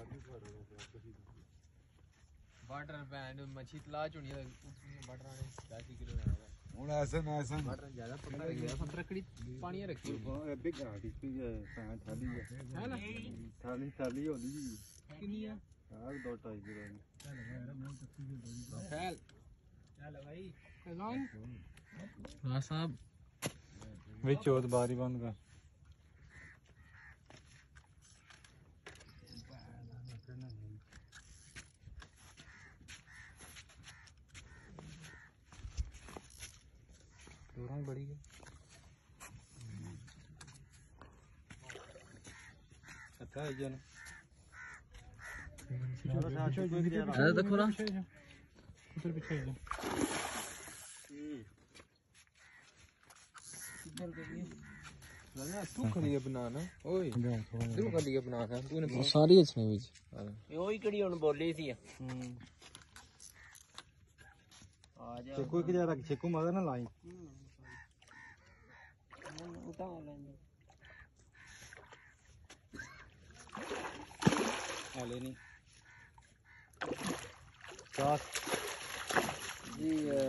butter band मच्छी तला चुनी बटर ने 10 किलो है ਹੁਣ ਐਸੇ ਨਾ ਐਸੇ बटर ज्यादा पतला गया 15 कड़ी पानी रखी ਇਹ ਬਿਗ ਗਾੜੀ ਪੀ ਹੈ ਥਾਲੀ है ना ਥਾਲੀ ਹੋਦੀ कितनी है ਆਹ 2.5 ਕਿਲੋ चल चल भाई हां साहब ਵਿੱਚ ਉਹ ਬਾਰੀ ਬੰਦ ਕਰ रंग बड़ी है अच्छा है जन अरे देखो ना उधर पीछे जा तू खड़ी है बनाना ओए तू खड़ी है बनाना तूने सारी अच्छी बीच ओही कड़ी हुन बोली सी आ जा चेकू के जरा चेकू मगर ना लाई उठा लेंगे हाले नहीं चार जी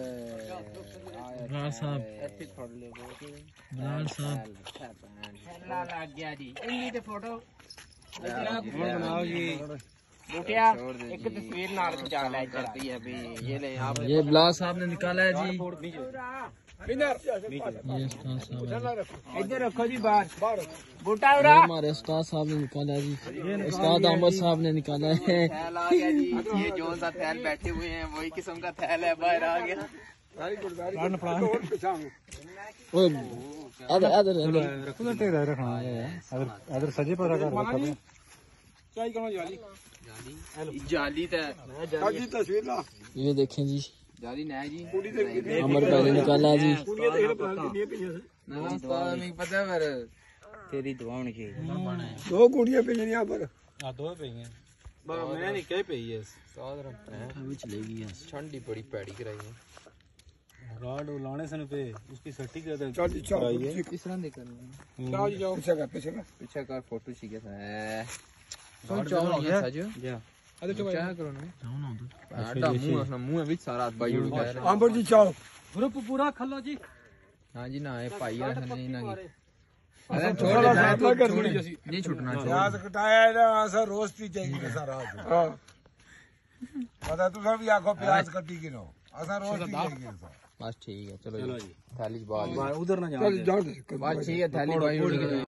राल साहब ऐसे छोड़ ले राल साहब चला लग गया जी इनकी तो फोटो बनाओ जी बुटिया एक तस्वीर नाल खिंचा ले करती है भी ये ले आप ये बिलाल साहब ने निकाला है जी इधर ये उस्ताद साहब इधर रखो जी बाहर बूटा उड़ा हमारे उस्ताद साहब ने निकाला है जी उस्ताद अहमद साहब ने निकाला है थैल आ गया जी ये जो सा थैल बैठे हुए हैं वही किस्म का थैल है बाहर आ गया ओए अदर अदर रखो टेढ़ा रखना है अदर सजे पर रखा क्या करो जाली जाली जाली तस्वीर ला ये देखें जी जाली ना जी अमर भाई ने निकाला है जी ना उस्ताद नहीं पता पर तेरी दुआ होनी चाहिए दो कुड़ियां पे यहां पर हां दो पे हैं मैं नहीं कह पे है साथ रखते हैं अभी चलेगी यार ठंडी बड़ी पैड़ी कराई है राड लाने सन पे उसकी सट्टी कर दे किस तरह दे कर जाओ जी जाओ पीछे कर फोटो चाहिए था चल चाव हो गया सज जा अरे तो क्या करो ना जाओ ना उधर आटा मुंह है बीच सारा बाई उड़ गया अंबर जी चाओ ग्रुप पूरा खलो जी हां जी ना है भाई है नहीं ना अरे छोड़ दे नहीं छूटना याद कटाया है सर रोस्टी चाहिए सारा हां पता तू सब आखो प्याज कटी किलो असा रोस्टी चाहिए बस ठीक है चलो जी थाली बाल उधर ना जाओ बस ठीक है थाली बाई उड़ गई